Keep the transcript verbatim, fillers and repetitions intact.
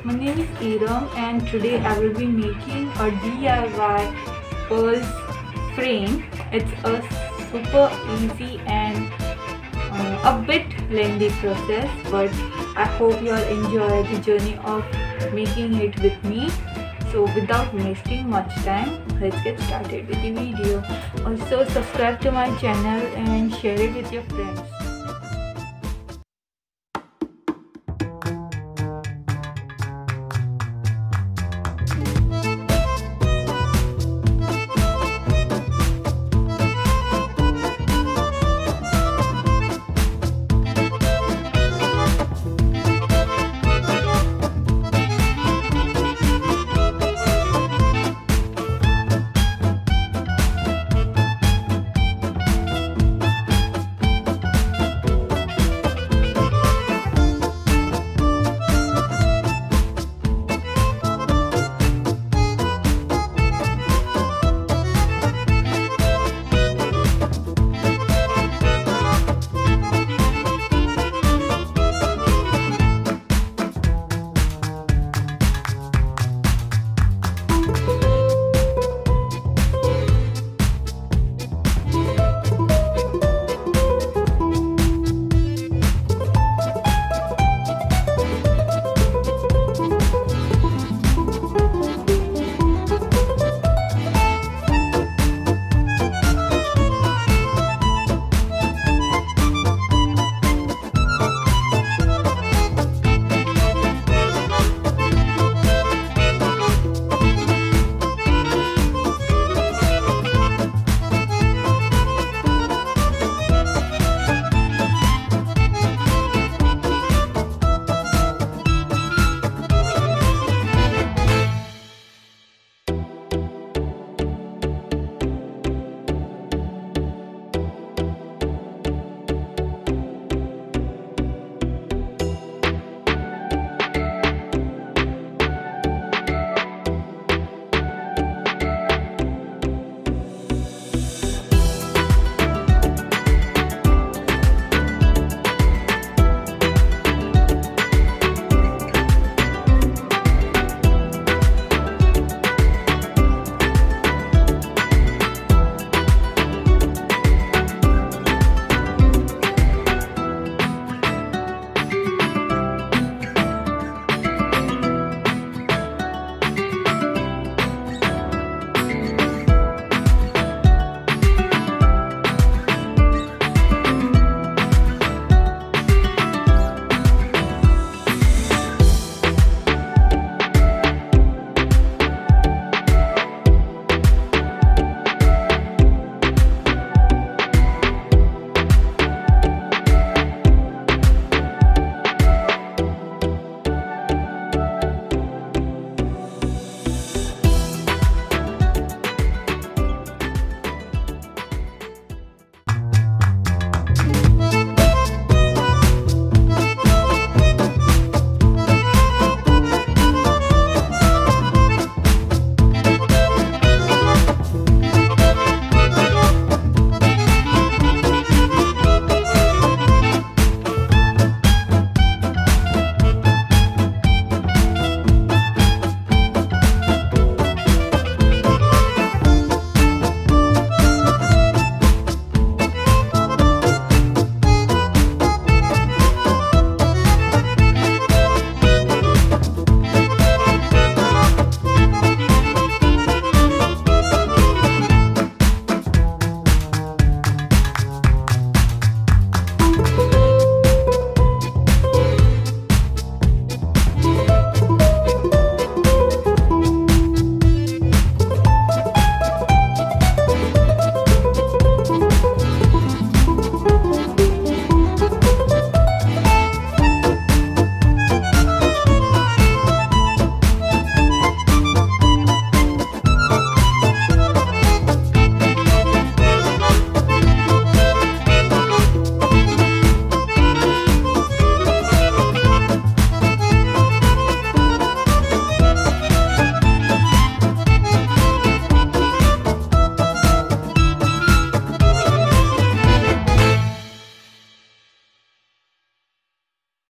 My name is Iram and today I will be making a D I Y pearls frame. It's a super easy and uh, a bit lengthy process, but I hope you all enjoy the journey of making it with me. So without wasting much time, let's get started with the video. Also subscribe to my channel and share it with your friends.